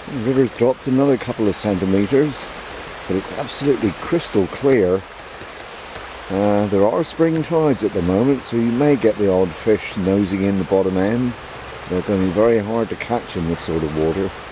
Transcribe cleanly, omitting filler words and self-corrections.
The river's dropped another couple of centimetres, but it's absolutely crystal clear. There are spring tides at the moment, so you may get the odd fish nosing in the bottom end. They're going to be very hard to catch in this sort of water.